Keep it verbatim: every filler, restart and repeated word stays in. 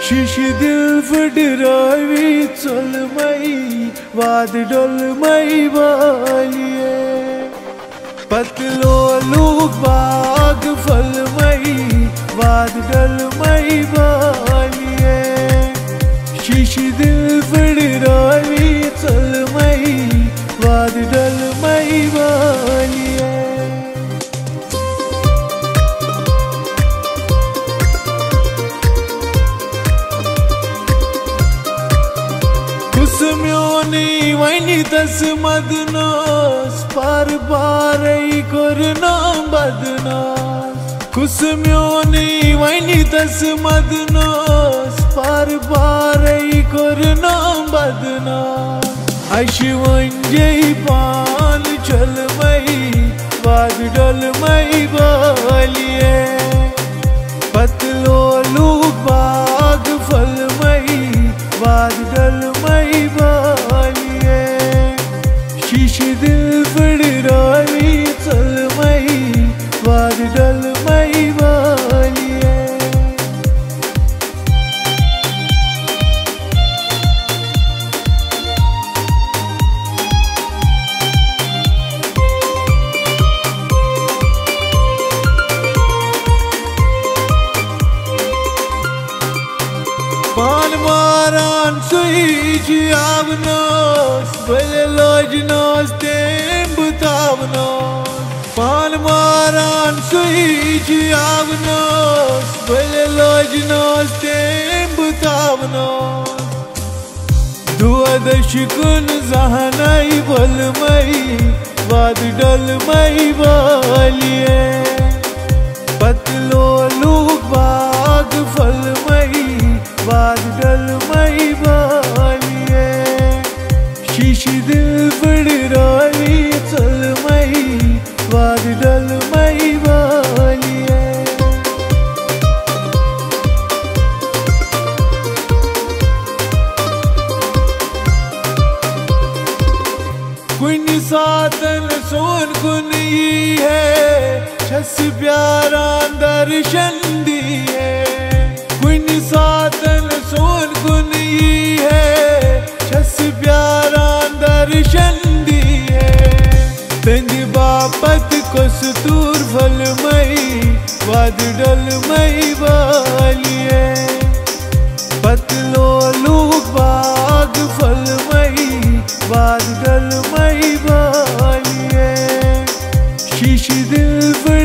शीश दिल फडरावी चलमई वाद डोलमई वालिए पतलो लूक बाग फलमई वाद डलमई वालिए शीश दिल फडरावी चलमई वाद डलमई वालिए कुसम्योनी वनी दस मदनास पार पारई करना बदनास कुसम्योनी वनी दस मदनास पार पारई करना बदनास अश्वंजय पान चलमई वाद डलमई वालिए पतलो लूक बाग फलमई वाद डलमई वालिए शीश दिल फडरावी चलमई वाद डलमई वालिए पान मारान सुईज आवनास भले लॉजनास तेम बतावनास पान मारान सुईज आवनास भले लॉजनास तेम बतावनास दुआदश कुन जहनाई भलमई वाद डलमई वालिए पतलो लूक बाग फलमई वाद डलमई वालिए शीश दिल फडरावी चलमई वाद डलमई वालिए कुन सातन सोन कुन ही है छस प्यारा दर्शन दी है कुन सातन सोन कुन ही है छस प्यारा दर्शन दी है तंग बापत कस्तूर फलमई वाद डलमई वालिए पतलो लूक बाग फलमई वाद डलमई वालिए शीश दिल